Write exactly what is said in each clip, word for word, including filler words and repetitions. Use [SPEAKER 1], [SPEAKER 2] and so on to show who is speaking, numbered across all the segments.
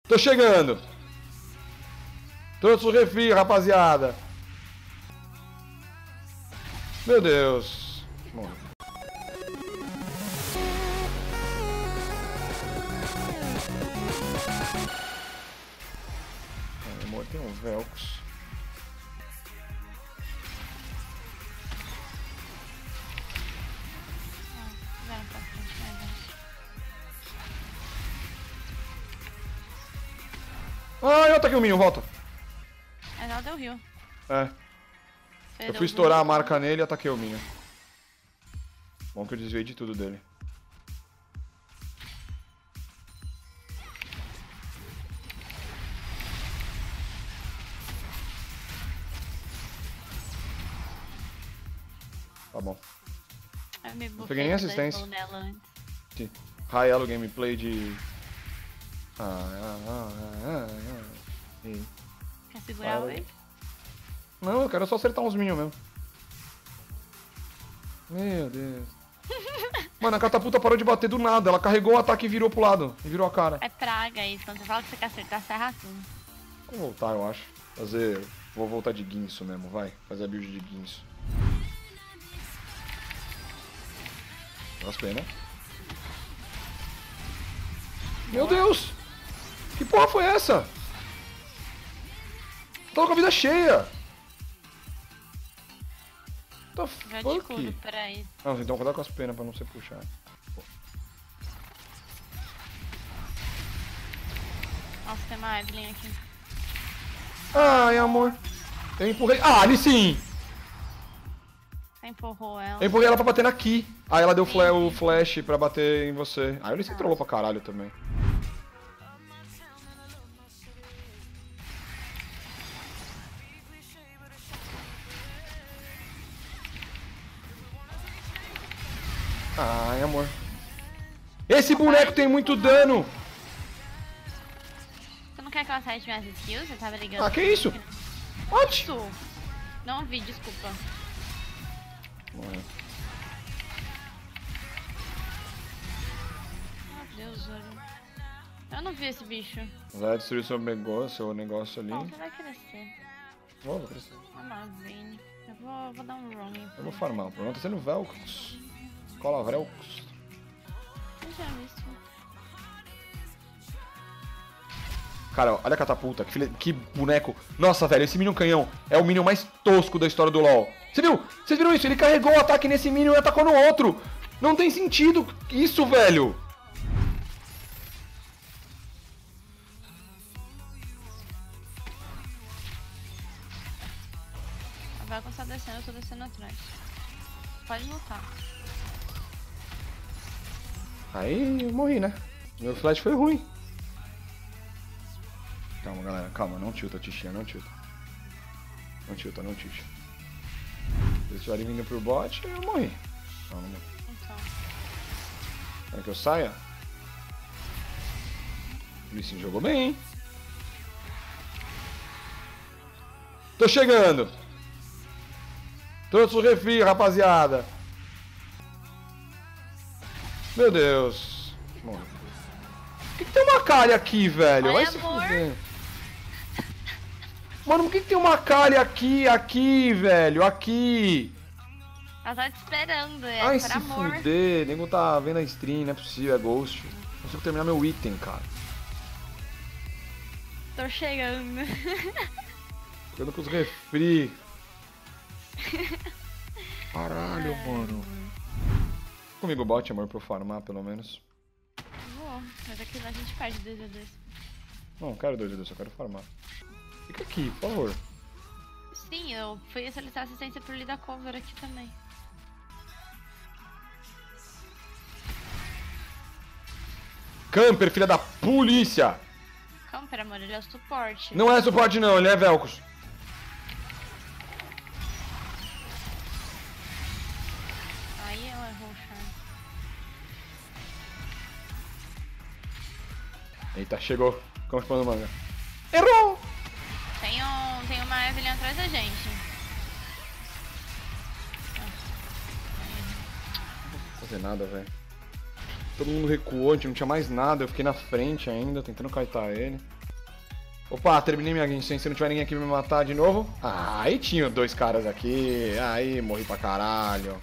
[SPEAKER 1] Tô chegando. Trouxe o refri, rapaziada. Meu Deus. Bom. Ai, amor, tem um Velcos. Ah, eu ataquei o Minion, volta.
[SPEAKER 2] É não deu rio.
[SPEAKER 1] É. Eu fui estourar a marca nele e ataquei o Minion. Bom que eu desviei de tudo dele. Tá bom. Não peguei nem assistência. High elo gameplay de... Ah, ah, ah, ah, ah.
[SPEAKER 2] Quer segurar o ele?
[SPEAKER 1] Não, eu quero só acertar uns minions mesmo. Meu Deus. Mano, a catapulta parou de bater do nada. Ela carregou o ataque e virou pro lado. E virou a cara.
[SPEAKER 2] É praga isso. Quando você fala que você quer acertar, você erra tudo.
[SPEAKER 1] Vou voltar, eu acho. Fazer... Vou voltar de Guinso mesmo, vai. Fazer a build de Guinso. Gostei, né? Meu Deus! Que porra foi essa? Tava com a vida cheia! Tá
[SPEAKER 2] Já de escudo, peraí.
[SPEAKER 1] Não, então cuidado com as penas pra não ser puxar. Pô.
[SPEAKER 2] Nossa, tem uma Evelyn aqui.
[SPEAKER 1] Ai, amor. Eu empurrei. Ah, ali sim!
[SPEAKER 2] Você empurrou ela.
[SPEAKER 1] Eu empurrei ela pra bater na Ki. Aí ela deu fla o flash pra bater em você. Aí ele se trollou pra caralho também. Ai, amor. Esse boneco tem muito dano!
[SPEAKER 2] Você não quer que ela saia de minhas skills? Você tá brigando?
[SPEAKER 1] Ah, que isso? What?
[SPEAKER 2] Não vi, desculpa.
[SPEAKER 1] Ué.
[SPEAKER 2] Meu Deus, olha. Eu não vi esse bicho.
[SPEAKER 1] Vai destruir seu negócio, seu negócio ali.
[SPEAKER 2] Não, você vai crescer.
[SPEAKER 1] Vou, vou crescer.
[SPEAKER 2] Uma Vayne. Eu vou, vou dar um roaming.
[SPEAKER 1] Eu vou farmar. O problema tá sendo Velcos. Cola Velcos.
[SPEAKER 2] Eu já vi isso.
[SPEAKER 1] Cara, olha a catapulta. Que, filha, que boneco. Nossa, velho, esse Minion canhão é o Minion mais tosco da história do LoL. Você viu? Vocês viram isso? Ele carregou o ataque nesse Minion e atacou no outro. Não tem sentido isso, velho.
[SPEAKER 2] A Velcos tá descendo, eu tô descendo atrás. Pode lutar.
[SPEAKER 1] Aí eu morri, né? Meu flash foi ruim. Calma, galera. Calma. Não tilta, tichinha. Não tilta. Não tilta, não tilta. Se eles estiverem vindo pro bot, eu morri. Não, não morri.
[SPEAKER 2] Então.
[SPEAKER 1] Quer que eu saia? O Lissin jogou bem, hein? Tô chegando. Trouxe o refri, rapaziada. Meu Deus. Bom. Por que, que tem uma calha aqui, velho? Vai
[SPEAKER 2] Oi,
[SPEAKER 1] se
[SPEAKER 2] amor.
[SPEAKER 1] fuder. Mano, por que, que tem uma calha aqui, aqui, velho? Aqui.
[SPEAKER 2] Ela tá te esperando, é
[SPEAKER 1] Ai,
[SPEAKER 2] por
[SPEAKER 1] se
[SPEAKER 2] amor.
[SPEAKER 1] fuder. Nego tá vendo a stream, não é possível, é ghost. Não consigo terminar meu item, cara.
[SPEAKER 2] Tô chegando.
[SPEAKER 1] Eu não consigo refri. Caralho,
[SPEAKER 2] Ai,
[SPEAKER 1] mano. Comigo bot, amor, pra eu farmar, pelo menos.
[SPEAKER 2] Vou, mas aqui a gente perde dois a dois.
[SPEAKER 1] Não, quero dois dedos, eu quero farmar. Fica aqui, por favor.
[SPEAKER 2] Sim, eu fui solicitar assistência pro Lida Cover aqui também.
[SPEAKER 1] Camper, filha da polícia!
[SPEAKER 2] Camper, amor, ele é o suporte.
[SPEAKER 1] Não é suporte não, ele é Velcos.
[SPEAKER 2] Aí ela errou o charme.
[SPEAKER 1] Eita, chegou. Como que manga? Errou!
[SPEAKER 2] Tem, um, tem uma Evelyn atrás da gente.
[SPEAKER 1] Não vou fazer nada, velho. Todo mundo recuou, a gente não tinha mais nada. Eu fiquei na frente ainda, tentando kaitar ele. Opa, terminei minha Genshin. Se não tiver ninguém aqui pra me matar de novo. Ah, aí tinha dois caras aqui. Aí, morri pra caralho.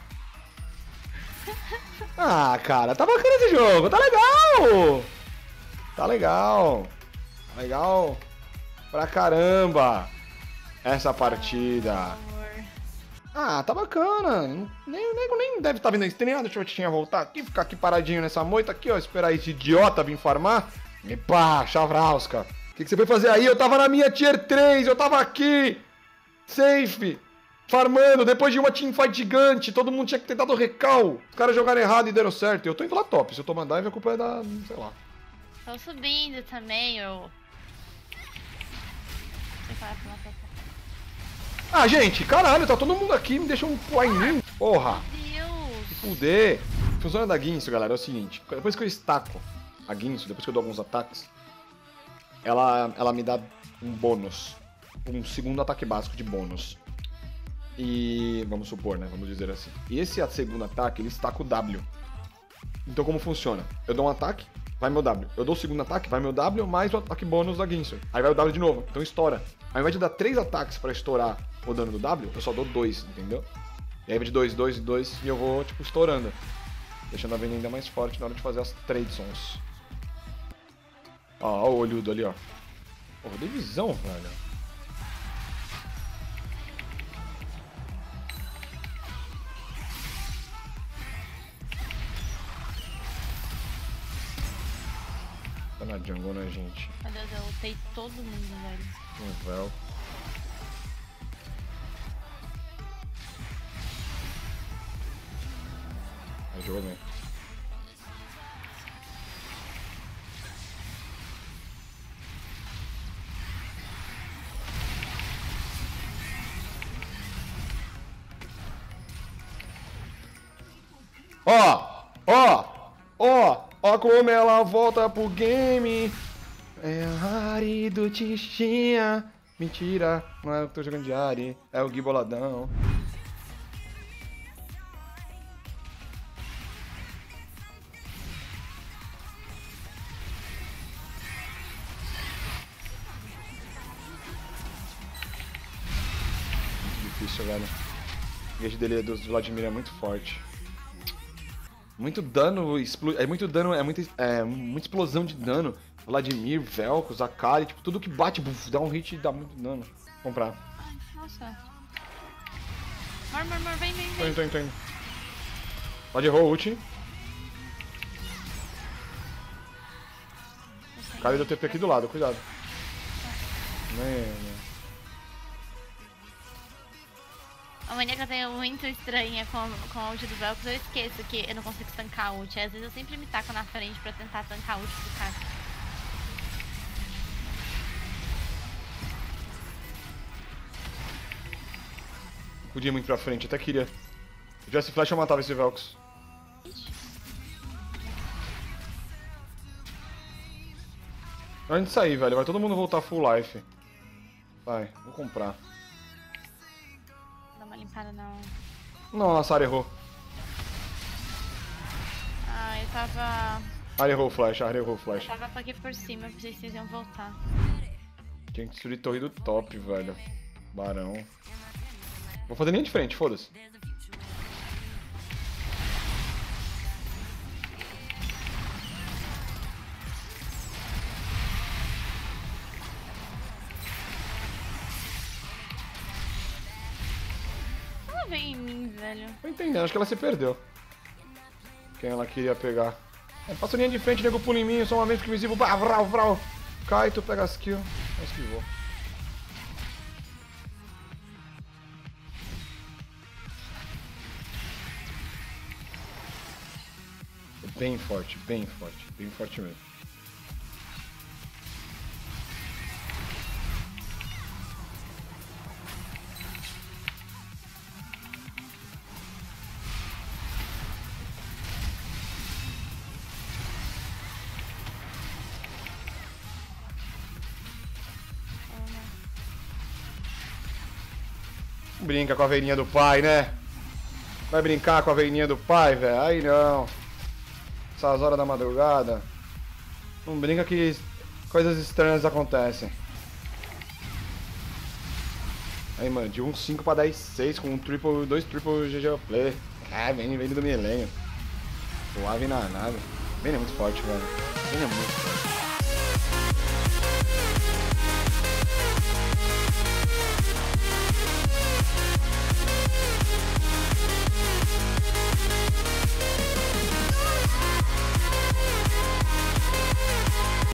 [SPEAKER 1] Ah, cara, tá bacana esse jogo. Tá legal. Tá legal. Tá legal pra caramba essa partida. Ah, tá bacana. Nem, nem, nem deve estar tá vendo isso. Tem nem nada. Deixa eu tinha voltar aqui, ficar aqui paradinho nessa moita aqui, ó. Esperar esse idiota vir farmar. E pá, Chavrauska. O que, que você foi fazer aí? Eu tava na minha tier três, eu tava aqui. Safe. Farmando, depois de uma teamfight gigante. Todo mundo tinha que ter dado recal. Os caras jogaram errado e deram certo. Eu tô indo lá top. Se eu tomar dive, a culpa é da... sei lá.
[SPEAKER 2] Tô subindo também, eu...
[SPEAKER 1] Ah, gente, caralho, tá todo mundo aqui, me deixa um pular em mim. Porra.
[SPEAKER 2] Meu Deus.
[SPEAKER 1] Se fuder. Funciona da Guinsoo, galera, é o seguinte. Depois que eu estaco a Guinsoo, depois que eu dou alguns ataques, ela, ela me dá um bônus. Um segundo ataque básico de bônus. E... vamos supor, né, vamos dizer assim. E esse segundo ataque, ele estaca o W. Então como funciona? Eu dou um ataque, vai meu W. Eu dou o segundo ataque, vai meu W, mais o ataque bônus da Guinsoo. Aí vai o W de novo, então estoura. Ao invés de dar três ataques pra estourar o dano do W, eu só dou dois, entendeu? E aí vai de dois, dois e dois e eu vou, tipo, estourando. Deixando a Vayne ainda mais forte na hora de fazer as tradesons. Ó, ó o olhudo ali, ó. Porra, eu dei visão, velho. Tá na jungle, né, gente?
[SPEAKER 2] Meu Deus, eu ultei todo mundo, velho.
[SPEAKER 1] Um véu. Aí jogou bem. Ó! Ó! Ó! Ó como ela volta pro game! É a Ari do Tichinha. Mentira, não é eu que tô jogando de Ari, é o Gui boladão. Muito difícil, velho. O gauge dele do Vladimir é muito forte. Muito dano, explo... é muito dano, é muita, é muita explosão de dano. Vladimir, Vel'Koz, Akali, tipo, tudo que bate, buf, dá um hit e dá muito dano. Vou comprar.
[SPEAKER 2] Ai, nossa. Mor, mor, mor, vem, vem,
[SPEAKER 1] Tô
[SPEAKER 2] vem.
[SPEAKER 1] indo, tô indo, tô indo. Pode errar o ult. Akali do T P aqui do lado, cuidado. Mano.
[SPEAKER 2] A mania que eu tenho muito estranha com, com a ult do Vel'Koz, eu esqueço que eu não consigo tancar a ult. Às vezes eu sempre me taco na frente pra tentar tancar a ult do cara.
[SPEAKER 1] Podia ir muito pra frente, até queria. Se tivesse flash eu matava esse Vel'Koz. Antes de sair, velho, vai todo mundo voltar full life. Vai, vou comprar.
[SPEAKER 2] Dá uma limpada não.
[SPEAKER 1] Nossa, a Ari errou.
[SPEAKER 2] Ah, eu tava...
[SPEAKER 1] A Ari errou o flash, a Ari errou o
[SPEAKER 2] Eu
[SPEAKER 1] flash.
[SPEAKER 2] tava aqui por cima, eu pensei que vocês iam voltar.
[SPEAKER 1] Tem que destruir torre do top, velho. Barão. Vou fazer linha de frente, foda-se.
[SPEAKER 2] Ela veio em mim, velho.
[SPEAKER 1] Tô entendendo, acho que ela se perdeu. Quem ela queria pegar. É, passa linha de frente, nego pula em mim, só uma vez que invisível. Bah, vral, vral. Cai, tu pega as kills. Mas que vou. Bem forte, bem forte, bem forte mesmo. Brinca com a veirinha do pai, né? Vai brincar com a veirinha do pai, velho? Aí não. Essas horas da madrugada. Não brinca que coisas estranhas acontecem. Aí, mano, de um cinco pra dez seis com um triple, dois triple G G Play. Ah, vem, vem do milênio. Suave na nada. Vem é muito forte, velho. Vem é muito forte.